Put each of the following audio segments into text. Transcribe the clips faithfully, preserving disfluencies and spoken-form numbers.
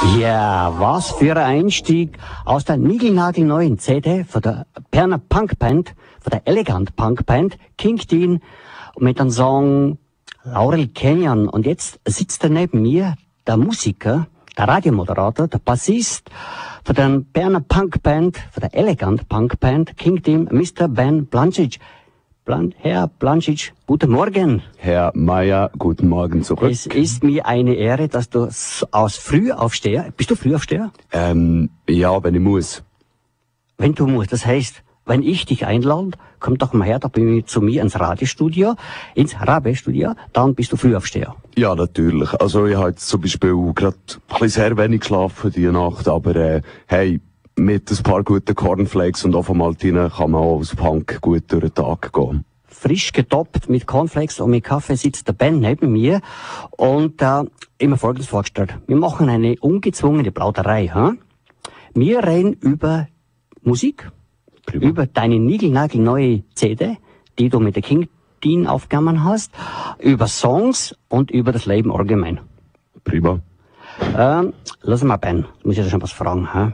Ja, was für ein Einstieg aus der niegelnagelneuen C D von der Berner Punkband, von der Elegant Punkband, King Dean, mit dem Song Laurel Canyon. Und jetzt sitzt da neben mir der Musiker, der Radiomoderator, der Bassist von der Berner Punkband, von der Elegant Punkband, King Dean, Mister Ben Blancic. Blan- Herr Blancic, guten Morgen. Herr Meier, guten Morgen zurück. Es ist mir eine Ehre, dass du aus Frühaufsteher, bist du Frühaufsteher? Ähm, ja, wenn ich muss. Wenn du musst, das heißt, wenn ich dich einlade, komm doch mal her, da bin ich zu mir ins Radiostudio, ins Rabe-Studio, dann bist du Frühaufsteher. Ja, natürlich. Also ich habe jetzt zum Beispiel gerade ein bisschen sehr wenig geschlafen diese Nacht, aber äh, hey, mit ein paar guten Cornflakes und Ovomaltine kann man auch als Punk gut durch den Tag gehen. Frisch getoppt mit Cornflakes und mit Kaffee sitzt der Ben neben mir und äh, immer Folgendes vorgestellt. Wir machen eine ungezwungene Plauderei. Hm? Wir reden über Musik, Prima. über deine niegelnagelneue C D, die du mit der King Dean aufgenommen hast, über Songs und über das Leben allgemein. Prima. Ähm, lass mal, Ben, muss ich dir schon was fragen. Hm?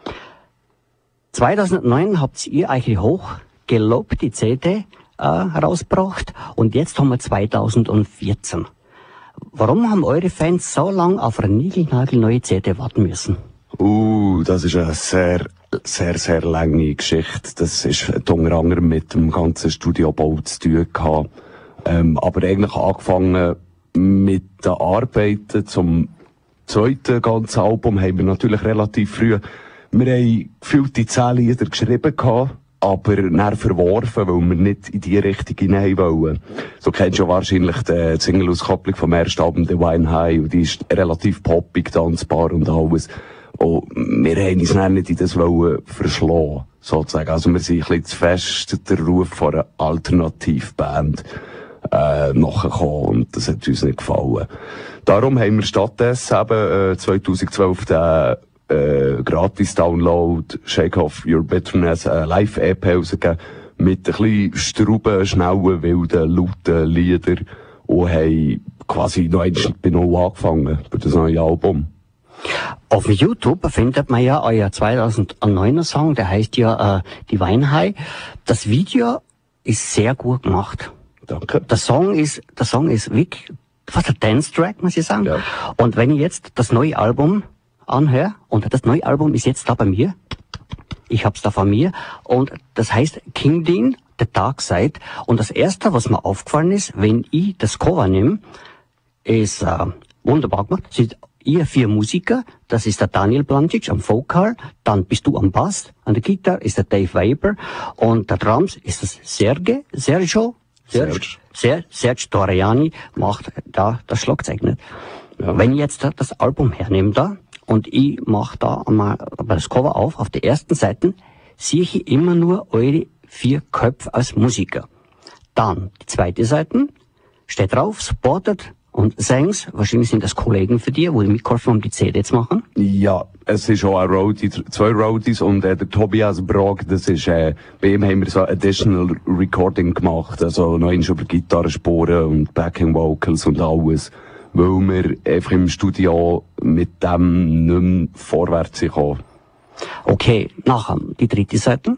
zweitausendneun habt ihr euch die hochgelobte C D äh, herausgebracht und jetzt haben wir zweitausendvierzehn. Warum haben eure Fans so lange auf eine niegelnagelneue C D warten müssen? Uh, das ist eine sehr, sehr, sehr lange Geschichte. Das ist unter anderem mit dem ganzen Studiobau zu tun gehabt. Ähm, aber eigentlich angefangen mit den Arbeiten zum zweiten ganzen Album haben wir natürlich relativ früh. Wir haben gefühlte zehn Lieder geschrieben gehabt, aber dann verworfen, weil wir nicht in die Richtung hinein wollen. So kennst du ja wahrscheinlich die Single-Auskopplung vom ersten Album, The Wine High, und die ist relativ poppig, tanzbar und alles. Und wir haben uns dann nicht in das wollen verschlagen, sozusagen. Also wir sind ein bisschen zu fest der Ruf von einer Alternativband äh, nachgekommen und das hat uns nicht gefallen. Darum haben wir stattdessen eben äh, zweitausendzwölf den Äh, Gratis-Download, Shake Off Your Bitterness, äh, Live-E P rausgegeben, mit ein bisschen strauben, schnellen, wilden, lauten Liedern und haben quasi noch einmal bei Null angefangen, für das neue Album. Auf YouTube findet man ja euer zweitausenddeuner Song, der heißt ja äh, Die Weinhai. Das Video ist sehr gut gemacht. Danke. Der Song ist, der Song ist wirklich fast ein Dance-Track, muss ich sagen. Ja. Und wenn ich jetzt das neue Album anhöre, und das neue Album ist jetzt da bei mir, ich hab's da von mir, und das heißt King Dean, The Dark Side, und das erste, was mir aufgefallen ist, wenn ich das Cover nehme, ist äh, wunderbar gemacht, sind ihr vier Musiker, das ist der Daniel Blancic am Vokal, dann bist du am Bass, an der Gitarre ist der Dave Weber, und der Drums ist das Serge, Sergio, Serge, Serge, Serge Toriani, macht da das Schlagzeug nicht. Ja. Wenn ich jetzt das Album hernehme da, und ich mache da einmal das Cover auf, auf der ersten Seite sehe ich immer nur eure vier Köpfe als Musiker. Dann die zweite Seite, steht drauf, supported und Sangs, wahrscheinlich sind das Kollegen für dich, die mitgeholfen haben, um die C D zu machen. Ja, es ist auch ein Roadie, zwei Roadies und äh, der Tobias Brog, das ist, äh, bei ihm haben wir so Additional Recording gemacht, also noch einmal über Gitarrenspuren und Backing Vocals und alles. Weil wir einfach im Studio mit dem nicht mehr vorwärts sind gekommen. Okay, nachher die dritte Seite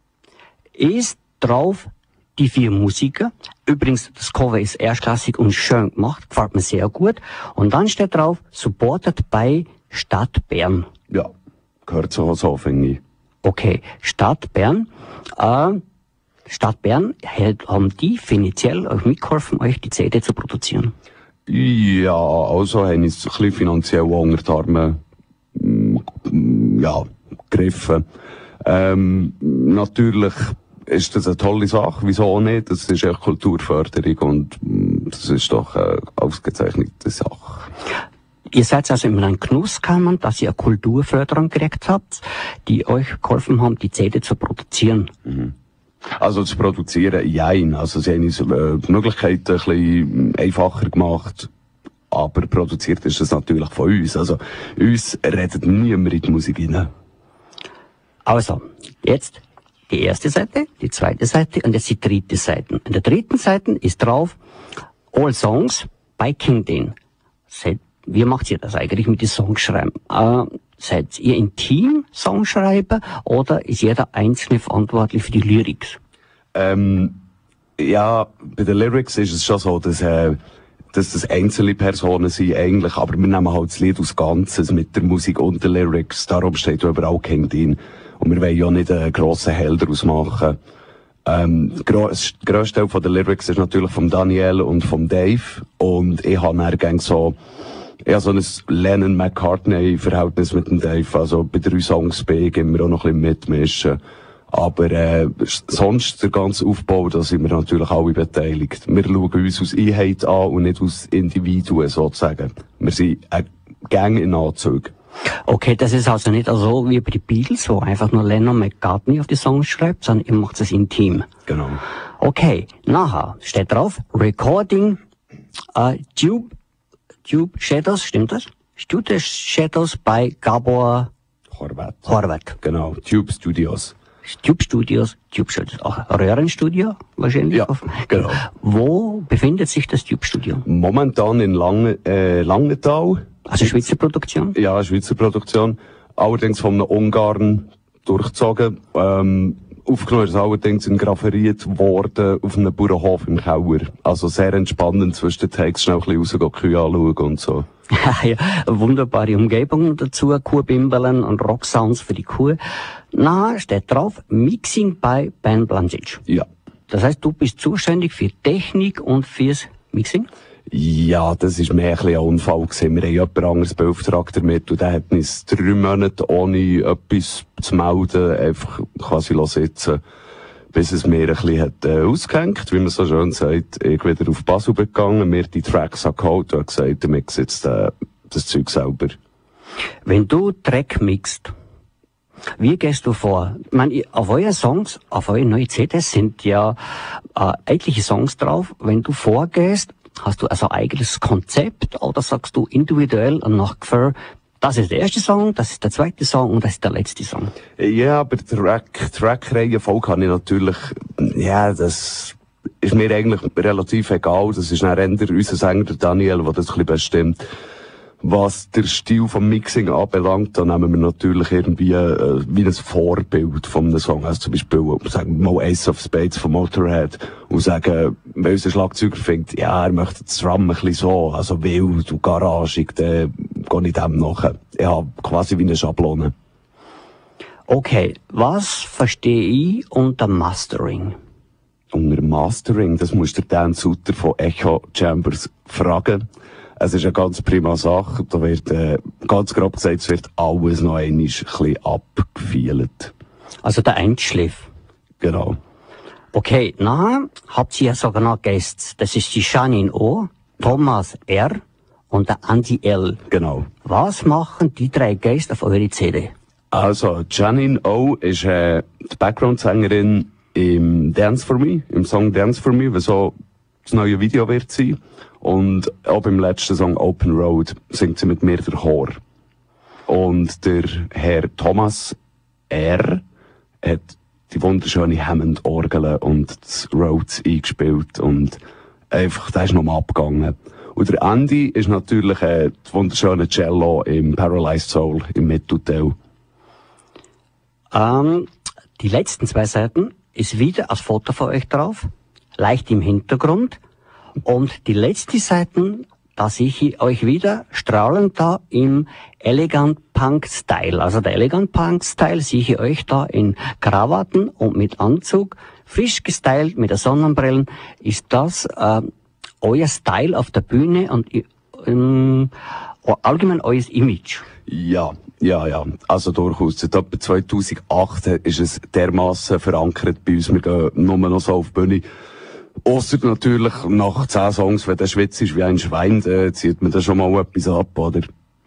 ist drauf die vier Musiker. Übrigens, das Cover ist erstklassig und schön gemacht, gefällt mir sehr gut. Und dann steht drauf, supported by Stadt Bern. Ja, gehört so, so finde ich. Okay, Stadt Bern. Äh, Stadt Bern haben die finanziell euch mitgeholfen, euch die C D zu produzieren? Ja, also haben uns ein bisschen finanziell unter die Arme, mm, ja, gegriffen. Ähm, natürlich ist das eine tolle Sache, wieso nicht? Das ist echt Kulturförderung und mm, das ist doch eine ausgezeichnete Sache. Ihr seid also in einem Genuss gekommen, dass ihr eine Kulturförderung gekriegt habt, die euch geholfen haben, die C D zu produzieren. Mhm. Also zu produzieren, jein. Also sie haben uns äh, die Möglichkeiten ein bisschen einfacher gemacht, aber produziert ist das natürlich von uns. Also uns redet niemand in die Musik rein. Also, jetzt die erste Seite, die zweite Seite und jetzt die dritte Seite. In der dritten Seite ist drauf All Songs by King Dean. wie macht ihr das eigentlich mit den Songschreiben? Äh, seid ihr im Team Songschreiber oder ist jeder Einzelne verantwortlich für die Lyrics? Ähm, ja, bei den Lyrics ist es schon so, dass, äh, dass das einzelne Personen sind eigentlich, aber wir nehmen halt das Lied als Ganzes mit der Musik und den Lyrics. Darum steht überall King Dean. Und wir wollen ja nicht einen grossen Hell daraus machen. Ähm, der grösste Teil von den Lyrics ist natürlich von Daniel und von Dave. Und ich habe dann gerne so, ja, so ein Lennon-McCartney-Verhältnis mit dem Dave. Also bei drei Songs bin ich immer auch noch ein bisschen mitmischen. Aber äh, sonst der ganze Aufbau, da sind wir natürlich alle beteiligt. Wir schauen uns als Einheit an und nicht als Individuen sozusagen. Wir sind eine Gang in Anzug. Okay, das ist also nicht so wie bei den Beatles, wo einfach nur Lennon McCartney auf die Songs schreibt, sondern ihr macht es intim. Genau. Okay, nachher steht drauf, Recording, äh, Tube, Tube Shadows, stimmt das? Tube Shadows bei Gabor Horvath. Horvath. Genau, Tube Studios. Tube Studios, Tube Studios, auch Röhrenstudio wahrscheinlich. Ja, genau. Wo befindet sich das Tube Studio? Momentan in Lange, äh, Langenthal. Also Schweizer Produktion? Ja, Schweizer Produktion. Allerdings von einem Ungarn durchgezogen. Ähm, aufgenommen ist allerdings in Grafferiet worden auf einem Bauernhof im Keller. Also sehr entspannend zwischen den Takes schnell ein bisschen rausgehen, Kühe anschauen und so. Ja, eine wunderbare Umgebung dazu, Kuhbimbeln und Rocksounds für die Kuh. Na, steht drauf, Mixing bei Ben Blanzic. Ja. Das heißt, du bist zuständig für Technik und fürs Mixing? Ja, das ist mehr ein bisschen ein Unfall gewesen. Wir haben jemand anderes beauftragt damit und der hat uns drei Monate ohne etwas zu melden einfach quasi sitzen, bis es mir ein bisschen hat, äh, ausgehängt, wie man so schön sagt. Ich wieder auf Basel gegangen, mir die Tracks angeholt und gesagt, ich mixe jetzt äh, das Zeug selber. Wenn du Track mixt, wie gehst du vor? Ich meine, auf euren Songs, auf euren neuen C Ds sind ja äh, etliche Songs drauf. Wenn du vorgehst, hast du also ein eigenes Konzept oder sagst du individuell und nach Gefühl, das ist der erste Song, das ist der zweite Song und das ist der letzte Song? Ja, aber Track, Track-Reihenfolge habe ich natürlich, ja, das ist mir eigentlich relativ egal. Das ist dann eher unser Sänger, der Daniel, der das ein bisschen bestimmt. Was der Stil vom Mixing anbelangt, dann nehmen wir natürlich irgendwie äh, wie ein Vorbild von einem Song. Also zum Beispiel, sagen wir mal Ace of Spades von Motorhead und sagen, wenn unser Schlagzeuger findet, ja, er möchte das Drum ein bisschen so, also wild und garagig, dann gehe ich dem nach. Ich habe quasi wie eine Schablone. Okay, was verstehe ich unter Mastering? Unter Mastering, das musst du Dan Sutter von Echo Chambers fragen. Es ist eine ganz prima Sache. Da wird, äh, ganz grob gesagt, es wird alles noch einmal ein bisschen abgefeilt. Also der Einschliff. Genau. Okay, nachher habt ihr ja sogar noch Gäste. Das ist die Janine O, Thomas R. und der Andy L. Genau. Was machen die drei Gäste auf eure C D? Also, Janine O ist äh, die Background-Sängerin im Dance for Me, im Song Dance for Me, was so das neue Video wird sein. Und auch beim letzten Song Open Road singt sie mit mir der Chor. Und der Herr Thomas R. hat die wunderschöne Hammond-Orgel und das Rhodes eingespielt und einfach, der ist nochmal abgegangen. Und der Andy ist natürlich äh, das wunderschöne Cello im Paralyzed Soul im Mittelteil. Ähm, die letzten zwei Seiten ist wieder ein Foto von euch drauf, leicht im Hintergrund. Und die letzte Seiten, da sehe ich euch wieder strahlend da im Elegant Punk Style. Also der Elegant Punk Style sehe ich euch da in Krawatten und mit Anzug, frisch gestylt mit der Sonnenbrillen. Ist das äh, euer Style auf der Bühne und ähm, allgemein euer Image? Ja, ja, ja. Also durchaus. Seit etwa zweitausendacht ist es dermassen verankert bei uns. Wir gehen nur noch so auf die Bühne. Ausser natürlich nach zehn Songs, wenn der schwitzt ist wie ein Schwein, dann zieht man da schon mal etwas ab, oder?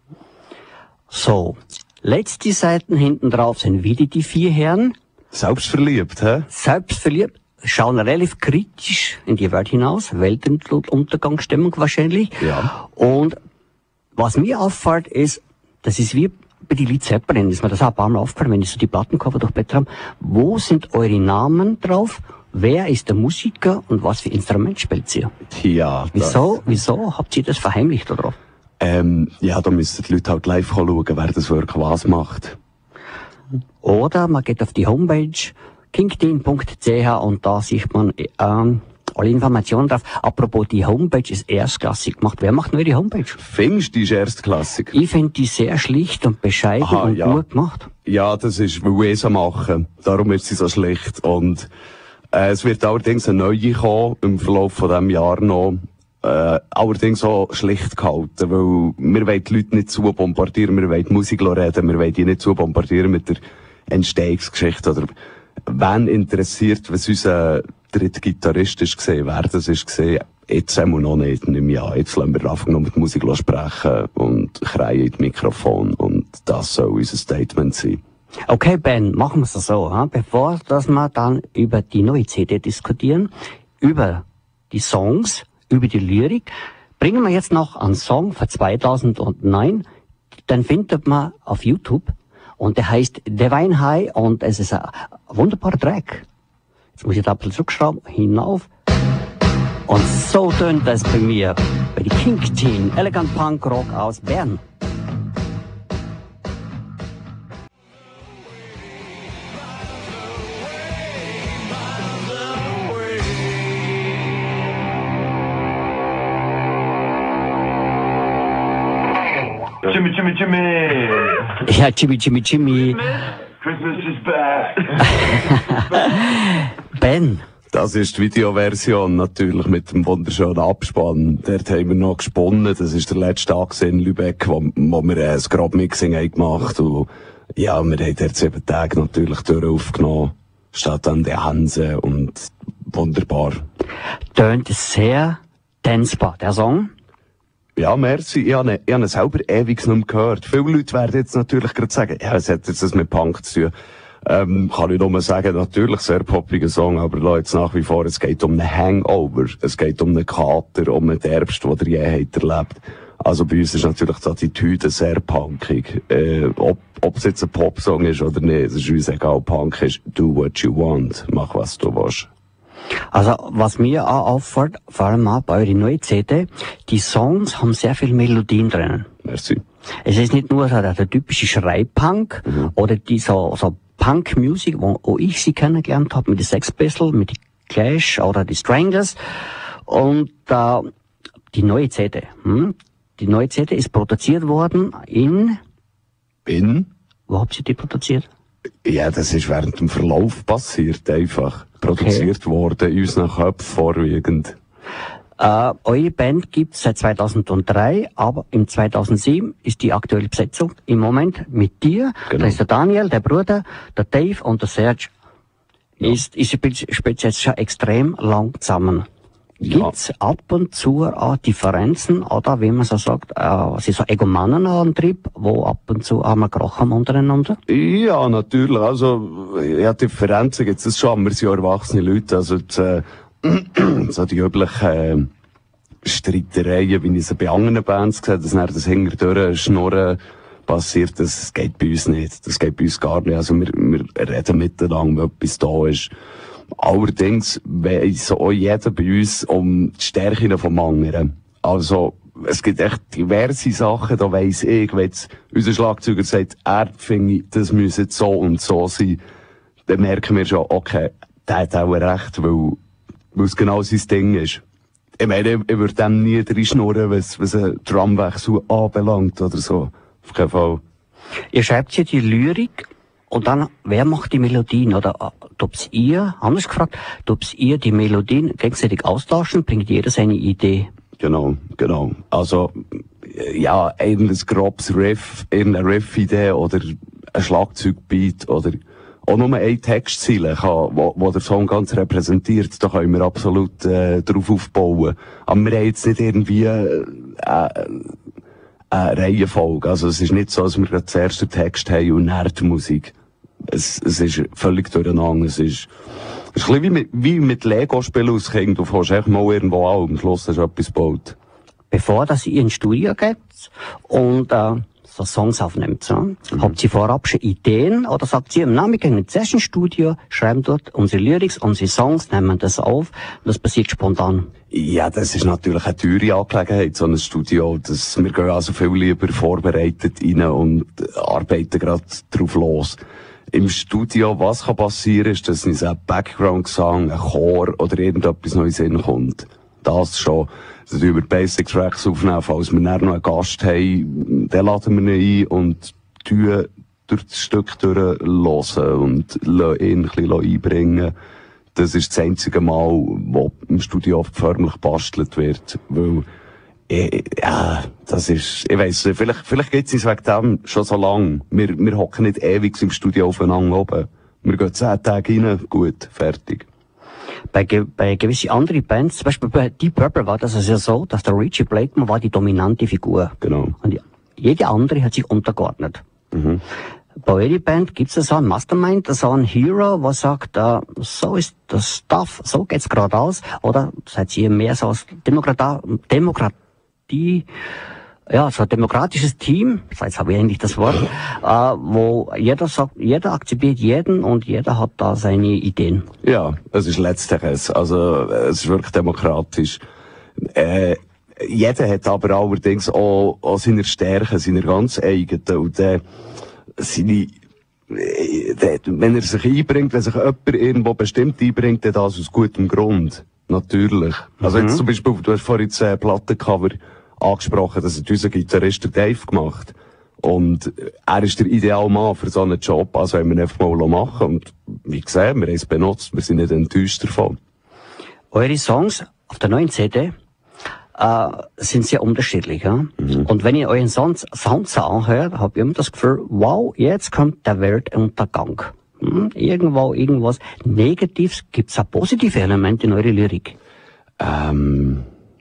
So, letzte Seiten hinten drauf sind wieder die vier Herren. Selbstverliebt, hä? Selbstverliebt, schauen relativ kritisch in die Welt hinaus, Weltuntergangsstimmung wahrscheinlich. Ja. Und was mir auffällt ist, das ist wie bei die Led Zeppelin, ist mir das auch ein paar Mal aufgefallen, wenn ich so die Plattencover durchblättert habe. Wo sind eure Namen drauf? Wer ist der Musiker und was für Instrument spielt ihr? Ja. Wieso, wieso habt ihr das verheimlicht da drauf? Ähm, ja, da müssen die Leute halt live schauen, wer das wirklich was macht. Oder man geht auf die Homepage kingdean punkt c h und da sieht man ähm, alle Informationen drauf. Apropos, die Homepage ist erstklassig gemacht. Wer macht nur die Homepage? Findest du, die ist erstklassig? Ich finde die sehr schlicht und bescheiden Aha, und ja. gut gemacht. Ja, das ist, weil wir so machen. Darum ist sie so schlicht. Und äh, es wird allerdings eine neue kommen, im Verlauf von diesem Jahr noch. Äh, allerdings auch schlicht gehalten, weil wir wollen die Leute nicht zu bombardieren, wir wollen die Musik reden, wir wollen die nicht zu bombardieren mit der Entstehungsgeschichte oder wen interessiert, was unser dritter Gitarrist ist gesehen, wer das ist gesehen, jetzt haben wir noch nicht, nicht mehr. Jetzt lassen wir einfach noch mit Musik sprechen und kreien in das Mikrofon und das soll unser Statement sein. Okay, Ben, machen wir es so, ha? Bevor dass wir dann über die neue C D diskutieren, über die Songs, über die Lyrik, bringen wir jetzt noch einen Song von zweitausendneun, den findet man auf YouTube und der heißt Divine High und es ist ein wunderbarer Track. Jetzt muss ich da ein bisschen zurückschrauben, hinauf. Und so tönt das bei mir, bei die King Teen, Elegant Punk Rock aus Bern. Jimmy, Jimmy, Jimmy! Ja, Jimmy, Jimmy, Jimmy. Christmas is back! Ben. Das ist die Videoversion natürlich mit dem wunderschönen Abspann. Dort haben wir noch gesponnen. Das ist der letzte Tag in Lübeck, wo, wo wir ein Scrub-Mixing haben gemacht haben. Ja, wir haben dort sieben Tage natürlich durch aufgenommen. Statt an der Hanse und wunderbar. Tönt sehr tänzbar, der Song. Ja, merci. Ich habe, ich habe ihn selber ewig noch nicht gehört. Viele Leute werden jetzt natürlich gerade sagen, ja, es hat jetzt das mit Punk zu tun. Ähm, kann ich nur sagen, natürlich sehr poppiger Song, aber Leute, jetzt nach wie vor, es geht um einen Hangover. Es geht um einen Kater, um einen Herbst, den ihr je habt erlebt. Also bei uns ist natürlich die Attitüde sehr punkig. Äh, ob, ob es jetzt ein Popsong ist oder nicht, es ist uns egal. Punk ist, do what you want. Mach, was du willst. Also, was mir auch auffällt, vor allem auch bei eurer neuen C D, die Songs haben sehr viel Melodien drinnen. Merci. Es ist nicht nur so der, der typische Schreipunk mhm. oder die so, so Punk-Music, wo, wo ich sie kennengelernt habe, mit den Sex Pistols, mit den Clash oder die Stranglers. Und äh, die neue C D, hm? die neue C D ist produziert worden in... In? Wo habt ihr die produziert? Ja, das ist während dem Verlauf passiert, einfach. Produziert okay. worden, in unseren Köpfen vorwiegend. Äh, eure Band gibt's seit zweitausenddrei, aber im zweitausendsieben ist die aktuelle Besetzung im Moment mit dir. Genau. Da ist der Daniel, der Bruder, der Dave und der Serge. Ja. Ist, ist spielt jetzt schon extrem lang zusammen. Gibt's ja. ab und zu auch Differenzen oder, wie man so sagt, äh, sie so Egomanenantrieb, wo ab und zu einmal krachen untereinander? Ja, natürlich. Also, ja, Differenzen gibt's das schon. Wir sind ja erwachsene Leute. Also, die, äh, so die üblichen äh, Streitereien, wie ich sie bei anderen Bands gesehen habe, dass dann das hinterdurch Schnurren passiert, das geht bei uns nicht. Das geht bei uns gar nicht. Also, wir, wir reden miteinander, wenn etwas da ist. Allerdings weiss auch jeder bei uns um die Stärken vom anderen. Also, es gibt echt diverse Sachen, da weiss ich, wenn jetzt unser Schlagzeuger sagt, er finde, das müsse jetzt so und so sein, dann merken wir schon, okay, der hat auch recht, weil, weil es genau sein Ding ist. Ich meine, ich, ich würde dem nie reinschnurren, was, was ein Drumwechsel anbelangt oder so. Auf keinen Fall. Ihr schreibt hier die Lyrik. Und dann, wer macht die Melodien? Oder tub's ihr, anders gefragt, tub's ihr die Melodien gegenseitig austauschen? Bringt jeder seine Idee? Genau, genau. Also, ja, ein grobes Riff, irgendeine Riff-Idee oder ein Schlagzeugbeat oder auch nur eine Textzeile, kann, wo, wo der Song ganz repräsentiert. Da können wir absolut äh, drauf aufbauen. Aber wir haben jetzt nicht irgendwie äh, äh, eine Reihenfolge. Also es ist nicht so, dass wir gerade zuerst den Text haben und dann die Musik. Es, es ist völlig durcheinander. Es ist, es ist ein bisschen wie mit, wie mit Lego-Spielen als Kind. Du fährst echt mal irgendwo an und am Schluss hast du etwas gebaut. Bevor dass ihr ins Studio geht und äh, so Songs aufnimmt. So. Mhm. Habt ihr vorab schon Ideen oder sagt ihr, na, wir gehen ins Session-Studio, schreiben dort unsere Lyrics, unsere Songs, nehmen das auf, das passiert spontan? Ja, das ist natürlich eine teure Angelegenheit, so ein Studio. Das, wir gehen also viel lieber vorbereitet rein und arbeiten gerade drauf los. Im Studio, was kann passieren, ist, dass uns ein Background-Gesang, ein Chor oder irgendetwas Neues hinkommt. Das schon. Dann tun wir Basic Tracks aufnehmen, falls wir dann noch einen Gast haben, dann laden wir ihn ein und tun durch das Stück durchhören und lassen ihn ein bisschen einbringen. Das ist das einzige Mal, wo im Studio oft förmlich gebastelt wird, weil, äh, ja, das ist, ich weiss nicht, vielleicht, vielleicht gibt's uns wegen dem schon so lang. Wir, wir hocken nicht ewig im Studio aufeinander oben. Wir gehen zehn Tage rein, gut, fertig. Bei, ge bei gewissen anderen Bands, zum Beispiel bei Deep Purple war das also so, dass der Richie Blackmore war die dominante Figur. Genau. Und die, jede andere hat sich untergeordnet. Mhm. Bei jeder Band gibt es so einen Mastermind, so einen Hero, der sagt, äh, so ist das Stuff, so geht's gerade aus, oder seid ihr mehr so als Demokratie, Demokratie, ja, so ein demokratisches Team, jetzt habe ich eigentlich das Wort, äh, wo jeder sagt, jeder akzeptiert jeden und jeder hat da seine Ideen. Ja, es ist letzteres, also es ist wirklich demokratisch. Äh, jeder hat aber allerdings auch, auch seine Stärken, seine ganz eigenen, und äh, seine, wenn er sich einbringt, wenn sich jemand irgendwo bestimmt einbringt, dann das aus gutem Grund. Natürlich. Also jetzt zum Beispiel, du hast vorhin das äh, Plattencover angesprochen, das hat unser Gitarrist der Dave gemacht. Und er ist der ideale Mann für so einen Job, also haben wir ihn einfach mal machen. Und wie gesagt, wir haben es benutzt, wir sind nicht enttäuscht davon. Eure Songs auf der neuen C D äh, sind sehr unterschiedlich. Ja? Mhm. Und wenn ihr euren Sound, Sound so anhört, habt ihr immer das Gefühl, wow, jetzt kommt der Weltuntergang. Hm? Irgendwo, irgendwas Negatives. Gibt's auch positive Elemente in eurer Lyrik? Ähm,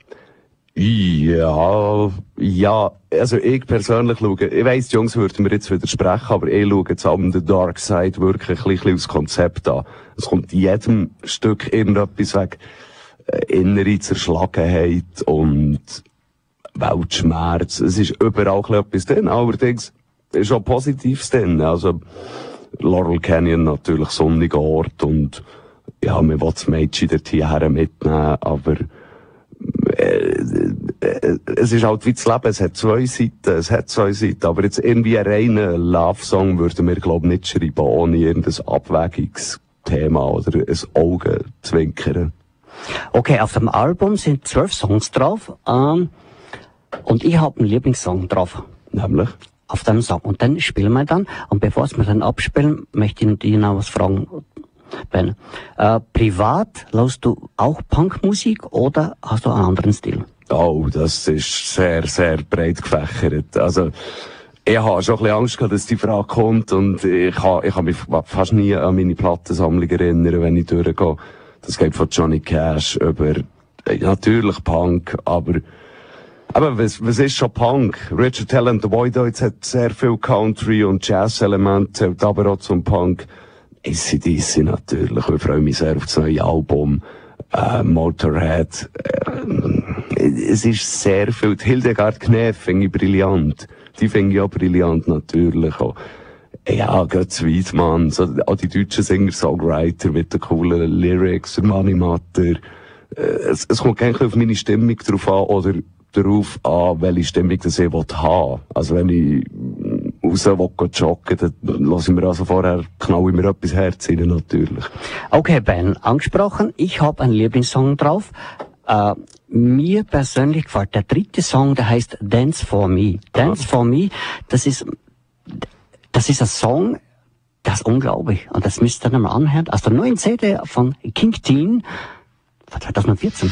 ja, ja, also ich persönlich schaue, ich weiss, die Jungs würden mir jetzt widersprechen, aber ich schaue jetzt an der Dark Side wirklich ein bisschen aufs Konzept an. Es kommt in jedem Stück irgendetwas weg. Innere Zerschlagenheit und Weltschmerz. Es ist überall etwas drin. Allerdings ist auch Positives drin. Also, Laurel Canyon natürlich sonniger Ort und, ja, man will das Mädchen dorthin mitnehmen, aber, äh, äh, es ist halt wie das Leben. Es hat zwei Seiten, es hat zwei Seiten. Aber jetzt irgendwie einen reinen Love-Song würden wir, glaube ich, nicht schreiben, ohne irgendein Abwägungsthema oder ein Augenzwinkern. Okay, auf dem Album sind zwölf Songs drauf, ähm, und ich habe einen Lieblingssong drauf. Nämlich? Auf dem Song. Und dann spielen wir dann, und bevor wir dann abspielen, möchte ich dich noch was fragen, Ben. Äh, privat hörst du auch Punkmusik oder hast du einen anderen Stil? Oh, das ist sehr, sehr breit gefächert. Also, ich habe schon ein bisschen Angst gehabt, dass die Frage kommt, und ich habe, ich habe mich fast nie an meine Plattensammlung erinnern, wenn ich durchgehe. Das geht von Johnny Cash über, äh, natürlich Punk, aber, aber was, was ist schon Punk? Richard Hell and the Voidoids hat sehr viel Country und Jazz-Elemente, aber auch zum Punk. A C D C natürlich, ich freue mich sehr auf das neue Album, äh, Motorhead. Äh, es ist sehr viel, Hildegard Knef finde ich brillant. Die finde ich auch brillant, natürlich auch. Ja, Götz Wiedmann, so, auch die deutschen Singer-Songwriter mit den coolen Lyrics, der Mani Matter. Äh, es, es kommt eigentlich auf meine Stimmung drauf an, oder darauf an, welche Stimmung das ich haben will. Also wenn ich raus will joggen, dann lasse ich mir also vorher, knall ich mir etwas Herz rein, natürlich. Okay, Ben, angesprochen, ich habe einen Lieblingssong drauf. Äh, mir persönlich gefällt der dritte Song, der heißt Dance for Me. Dance ah. for Me, das ist... Das ist ein Song, das ist unglaublich. Und das müsst ihr dann mal anhören. Aus der neuen C D von King Teen von zwanzig vierzehn.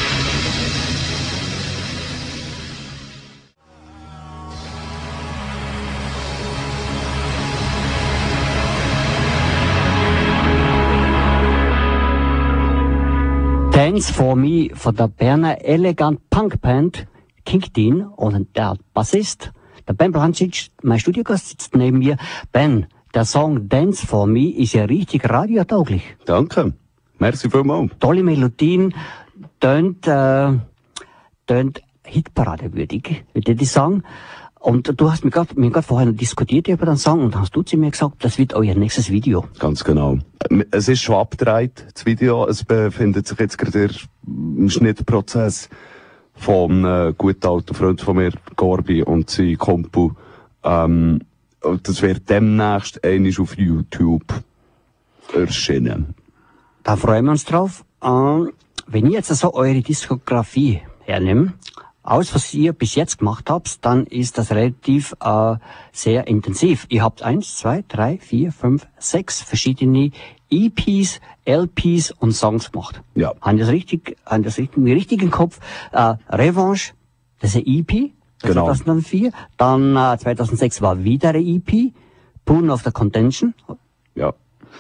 Dance for Me von der Berner Elegant Punk Band King Teen und der Bassist der Ben Blancic, mein Studiogast, sitzt neben mir. Ben, der Song Dance for Me ist ja richtig radiotauglich. Danke. Merci vielmals. Tolle Melodien, tönt, äh, tönt hitparadewürdig, würde ich sagen. Und du hast mir gerade, mir gerade vorher diskutiert über den Song und hast du zu mir gesagt, das wird euer nächstes Video. Ganz genau. Es ist schon abgedreht, das Video. Es befindet sich jetzt gerade im Schnittprozess von einem guten alten Freund von mir, Gorbi, und sein Kumpel. Ähm, und das wird demnächst einmal auf YouTube erschienen. Da freuen wir uns drauf. Ähm, wenn ich jetzt so eure Diskografie hernehme, aus was ihr bis jetzt gemacht habt, dann ist das relativ äh, sehr intensiv. Ihr habt eins, zwei, drei, vier, fünf, sechs verschiedene E Ps, L Ps und Songs gemacht. Ja. Haben das richtig, haben das richtig, richtig im Kopf. Äh, Revanche, das ist ein E P, Genau. zweitausendvier. Dann äh, zweitausendsechs war wieder ein E P, Boon of the Contention. Ja.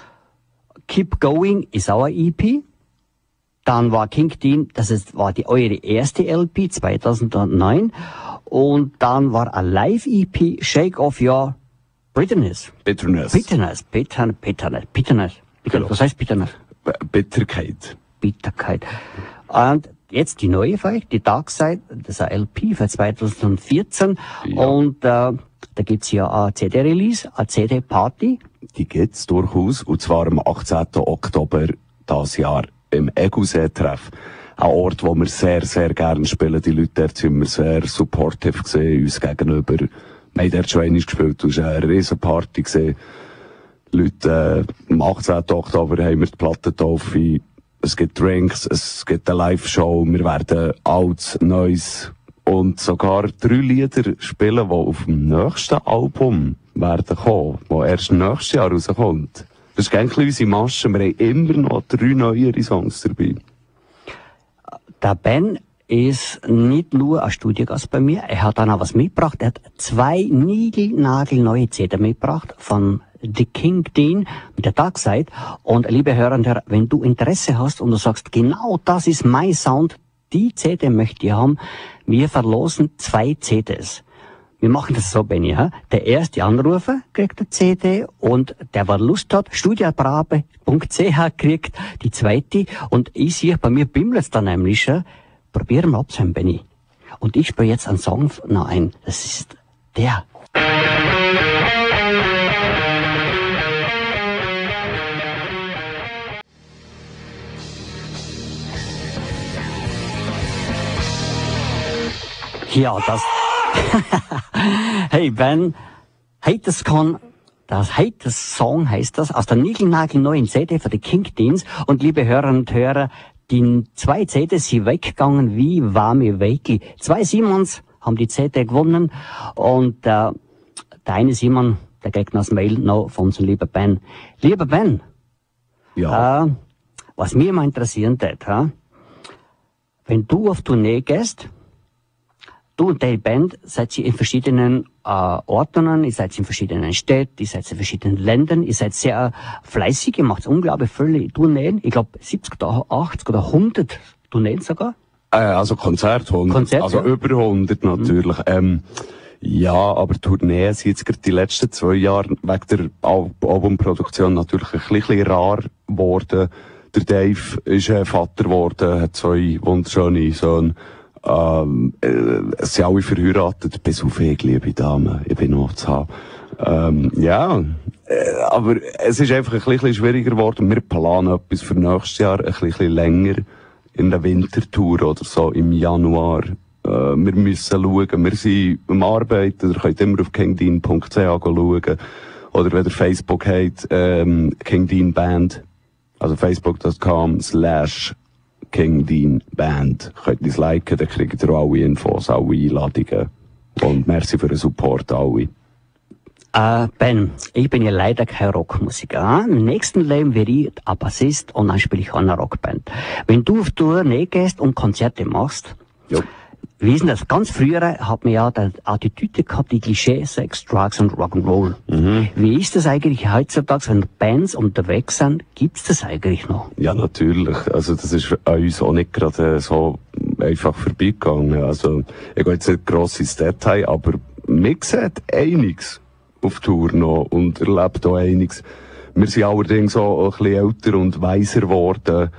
Keep Going ist auch ein E P. Dann war King Dean, das ist, war die eure erste L P, zweitausendneun. Und dann war ein Live-E P, Shake Off Your Bitterness. Bitterness. Bitterness, Bitterness, Bitterness, Bitterness. Genau. Was heißt Bitterness? B- Bitterkeit. Bitterkeit. Und jetzt die neue für euch, die Dark Side, das ist ein L P für zweitausendvierzehn. Ja. Und äh, da gibt's ja ein C D-Release, eine C D-Party. Die gibt's durchaus, und zwar am achtzehnten Oktober dieses Jahr im Egusee-Treff. Ein Ort, wo wir sehr, sehr gerne spielen. Die Leute dort sind immer sehr supportive gesehen, uns gegenüber. Wir haben dort schon einmal gespielt, es war eine riesen Party gesehen. Leute, äh, am achtzehnten Oktober haben wir die Plattentaufe. Es gibt Drinks, es gibt eine Live-Show. Wir werden Altes, Neues und sogar drei Lieder spielen, die auf dem nächsten Album werden kommen, das erst nächstes Jahr rauskommt. Das ist eigentlich unsere Masche. Wir haben immer noch drei neuere Songs dabei. Der Ben ist nicht nur ein Studiogast bei mir, er hat dann auch was mitgebracht. Er hat zwei niegelnagelneue C D mitgebracht von The King Dean mit der Dark Side. Und liebe Hörer, wenn du Interesse hast und du sagst, genau das ist mein Sound, die C D möchte ich haben, wir verlosen zwei C Ds. Wir machen das so, Benni, ha? Der erste Anrufer kriegt eine C D und der, der Lust hat, studiobrabe punkt c h kriegt die zweite und ich sehe, bei mir bimmelt's dann nämlich schon. Probieren wir abzuhören, Benni. Und ich spiele jetzt einen Song noch ein. Das ist der. Ja, das... Hey Ben, Haters Con, das Haters Song heißt das, aus der niegelnagelneuen C D für die King Deans. Und liebe Hörerinnen und Hörer, die zwei C Ds sind weggegangen wie warme Weki. Zwei Simons haben die C D gewonnen und äh, der eine Simon, der kriegt noch das Mail noch von unserem lieben Ben. Lieber Ben, Ja. äh, was mir immer interessieren tät, ha? Wenn du auf Tournee gehst, du und deine Band seid ihr in verschiedenen äh, Orten, ihr seid in verschiedenen Städten, ihr seid in verschiedenen Ländern, ihr seid sehr fleißig, ihr macht unglaublich viele Tourneen, ich glaube siebzig oder achtzig oder hundert Tourneen sogar. Äh, also Konzert hundert. Konzert, also ja. über hundert natürlich. Mhm. Ähm, ja, aber Tourneen sind jetzt gerade die letzten zwei Jahre wegen der Al- Albumproduktion natürlich ein bisschen rar geworden. Der Dave ist äh, Vater geworden, hat zwei wunderschöne Söhne. Ähm, äh, es sind alle verheiratet, bis auf ich, liebe Dame. Ich bin noch zu haben. Ähm, ja, äh, aber es ist einfach ein bisschen schwieriger geworden. Wir planen etwas für nächstes Jahr ein bisschen länger in der Wintertour oder so im Januar. Äh, wir müssen schauen. Wir sind am Arbeiten. Ihr könnt immer auf king dean punkt c h schauen. Oder wenn ihr Facebook habt, ähm, King Dean Band. Also facebook punkt com slash King Dean Band. Könnt ihr uns liken, dann kriegt ihr alle Infos, alle Einladungen. Und merci für den Support, alle. Äh, Ben, ich bin ja leider kein Rockmusiker. Im nächsten Leben werde ich ein Bassist und dann spiele ich auch eine Rockband. Wenn du auf Tournee gehst und Konzerte machst, Jo. wie ist denn das? Ganz früher hat man ja die Attitüde gehabt, die Klischee, Sex, Drugs und Rock'n'Roll. Mhm. Wie ist das eigentlich heutzutage, wenn Bands unterwegs sind? Gibt's das eigentlich noch? Ja, natürlich. Also, das ist an uns auch nicht gerade so einfach vorbeigegangen. Also, ich gehe jetzt nicht gross ins Detail, aber man sieht einiges auf Tour noch und erlebt auch einiges. Wir sind allerdings auch ein bisschen älter und weiser geworden.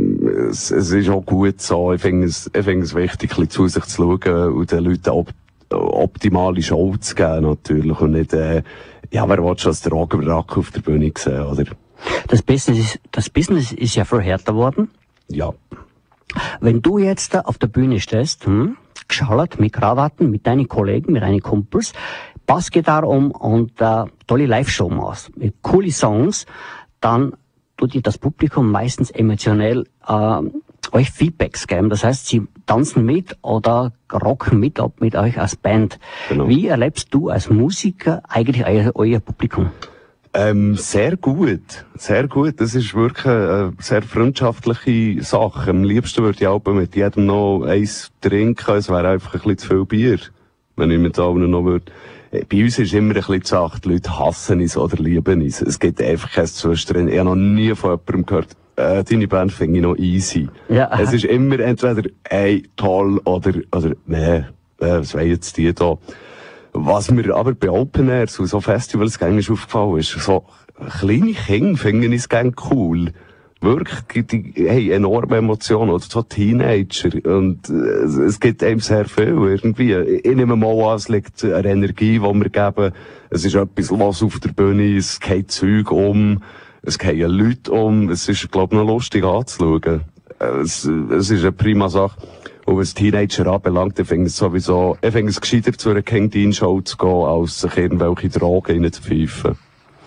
Es, es ist auch gut so. Ich finde es, ich finde es wichtig, ein bisschen zu sich zu schauen und den Leuten auch optimale Show zu geben, natürlich. Und nicht, äh, ja, wer will schon als Drogenwrack auf der Bühne sehen, oder? Das Business ist, das Business ist ja viel härter geworden. Ja. Wenn du jetzt da auf der Bühne stehst, hm, geschallert, mit Krawatten, mit deinen Kollegen, mit deinen Kumpels, Bassgitarre um und äh, tolle Live-Show machst, mit coole Songs, dann tut dir das Publikum meistens emotionell äh, euch Feedbacks geben. Das heißt, sie tanzen mit oder rocken mit ab mit euch als Band. Genau. Wie erlebst du als Musiker eigentlich euer, euer Publikum? Ähm, sehr gut. Sehr gut. Das ist wirklich eine sehr freundschaftliche Sache. Am liebsten würde ich auch mit jedem noch eins trinken. Es wäre einfach ein bisschen zu viel Bier, wenn ich mit allen noch würde. Bei uns ist immer ein bisschen die Sache, die Leute hassen uns oder lieben uns. Es gibt einfach kein Zwischendrin. Ich habe noch nie von jemandem gehört, äh, deine Band finde ich noch easy. Ja. Es ist immer entweder, ey, toll, oder, oder, nee, äh, was wollen jetzt die da? Was mir aber bei Open Airs und so Festivals gängig aufgefallen ist, so kleine Kinder finden es gern cool. Wirklich, die haben enorme Emotionen, oder so Teenager. Und äh, es gibt einem sehr viel, irgendwie. Ich nehme mal an, es liegt eine Energie, die wir geben. Es ist etwas los auf der Bühne, es geht Zeug um, es gehen Leute um. Es ist, glaube ich, noch lustig anzuschauen. Es, es ist eine prima Sache. Und was Teenager anbelangt, ich finde es sowieso, ich finde es gescheiter, zu einer King Dean Show zu gehen, als sich irgendwelche Drogen reinzupfeifen.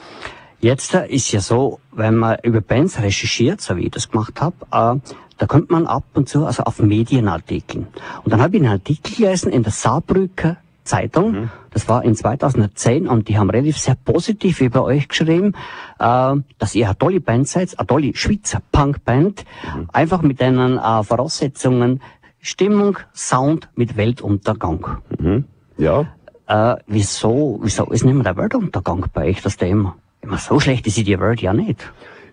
Jetzt äh, ist ja so, wenn man über Bands recherchiert, so wie ich das gemacht habe, äh, da kommt man ab und zu also auf Medienartikeln. Und dann habe ich einen Artikel gelesen in der Saarbrücker Zeitung, mhm. Das war in zweitausendzehn, und die haben relativ sehr positiv über euch geschrieben, äh, dass ihr eine tolle Band seid, eine tolle Schweizer Punkband, mhm. einfach mit den äh, Voraussetzungen Stimmung, Sound mit Weltuntergang. Mhm. Ja. Äh, wieso, wieso ist nicht mehr der Weltuntergang bei euch das Thema? Immer so schlecht ist die Welt ja nicht.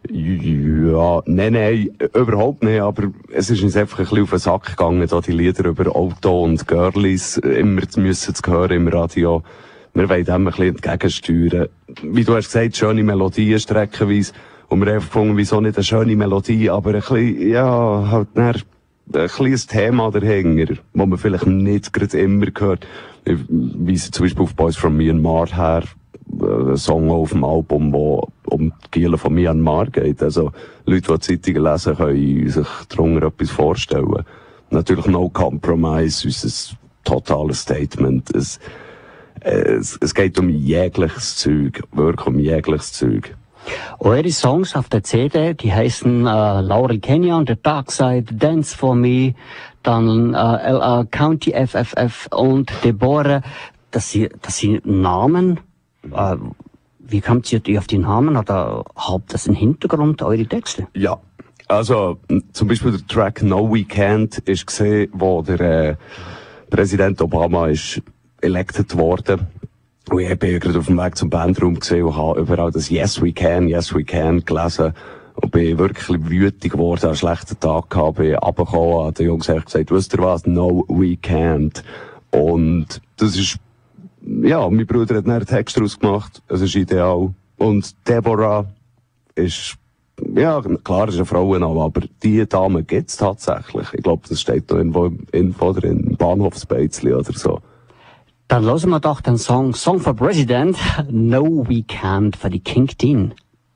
Ja, nein, nein, überhaupt nicht, aber es ist uns einfach ein bisschen auf den Sack gegangen, da die Lieder über Auto und Girlies immer müssen zu hören im Radio. Wir wollen dem ein bisschen entgegensteuern. Wie du hast gesagt, schöne Melodien streckenweise, und wir haben gefunden, wieso nicht eine schöne Melodie, aber ein bisschen, ja, halt näher, ein kleines Thema dahinter, wo man vielleicht nicht gerade immer hört. Ich weise zum Beispiel auf Boys from Myanmar her, ein Song auf dem Album, wo um die Giele von Myanmar geht. Also, Leute, die Zeitungen lesen, können sich darunter etwas vorstellen. Natürlich No Compromise, unser totales Statement. Es, es, es geht um jegliches Zeug, wirklich um jegliches Zeug. Eure Songs auf der C D, die heißen äh, Laurel Canyon, The Dark Side, Dance for Me, dann äh, L A County F F F und Deborah. Das sind, das sind Namen. Äh, wie kommt ihr auf die Namen, oder habt das einen Hintergrund, eure Texte? Ja, also zum Beispiel der Track No We Can't ist gesehen, wo der äh, Präsident Obama ist elected worden. Und ich bin gerade auf dem Weg zum Bandraum gesehen und habe überall das Yes We Can, Yes We Can gelesen. Und bin wirklich wütig geworden, einen schlechten Tag gehabt, bin runtergekommen, hat der Jungs gesagt, wisst ihr was? No We Can't. Und das ist, ja, mein Bruder hat einen Text daraus gemacht, es ist ideal. Und Deborah ist, ja, klar, ist eine Frauenname, aber die Dame gibt's tatsächlich. Ich glaube, das steht noch irgendwo im Info drin, im Bahnhofsbeizli oder so. Dann hören wir doch den Song Song for President, No We Can't, für die King Dean.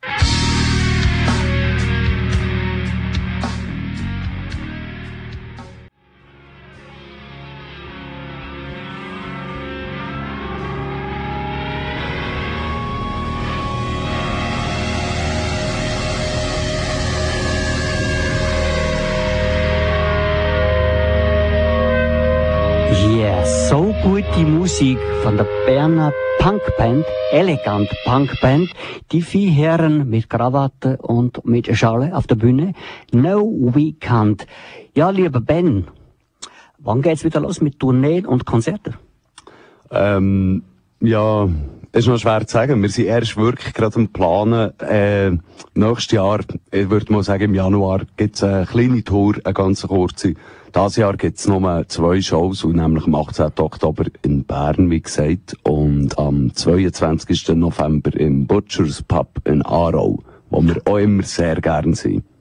Yeah, so gut die Musik von der Berner Punkband, Elegant Punkband, die vier Herren mit Krawatte und mit Schale auf der Bühne. No We Can't. Ja, lieber Ben, wann geht's wieder los mit Tourneen und Konzerten? Ähm, ja, ist noch schwer zu sagen. Wir sind erst wirklich gerade am Planen. Äh, nächstes Jahr, ich würde mal sagen, im Januar gibt's eine kleine Tour, eine ganz kurze. Dieses Jahr gibt's nur zwei Shows, und nämlich am achtzehnten Oktober in Bern, wie gesagt, und am zweiundzwanzigsten November im Butchers Pub in Aarau, wo wir auch immer sehr gern sind.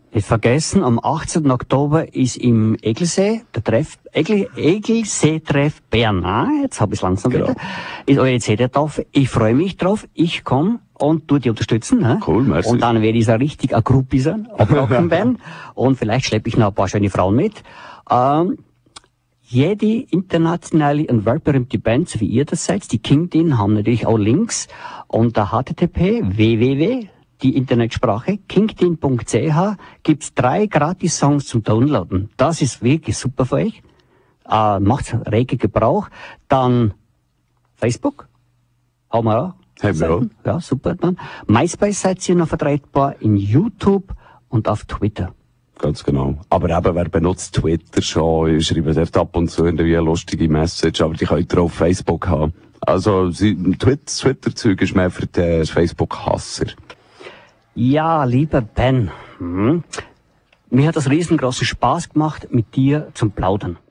Nicht vergessen, am achtzehnten Oktober ist im Egelsee der Treff, Egel, Egelsee-Treff Bern. Ah, jetzt habe ich es langsam Genau. wieder. Ist eure C D-Taufe. Ich freue mich drauf. Ich komme und tu die unterstützen. Ne? Cool, merci. Und dann werde ich so richtig ein Groupie sein, ein Rock'n'Band. Und vielleicht schleppe ich noch ein paar schöne Frauen mit. Ähm, jede internationale und weltberühmte Band, so wie ihr das seid, die Kingdin, haben natürlich auch Links unter h t t p www die Internetsprache, kingdin punkt c h, gibt's drei Gratis-Songs zum Downloaden. Das ist wirklich super für euch. Äh, macht rege Gebrauch. Dann Facebook. Haben wir auch. Haben wir auch. Ja, super. Dann MySpace seid ihr noch vertretbar, in YouTube und auf Twitter. Ganz genau. Aber eben, wer benutzt Twitter schon, schreibt dort ab und zu irgendwie eine lustige Message, aber die könnt ihr auf Facebook haben. Also, sie- das Twitter-Zeug ist mehr für den Facebook-Hasser. Ja, lieber Ben, hm, mir hat das riesengroßen Spaß gemacht, mit dir zum Plaudern.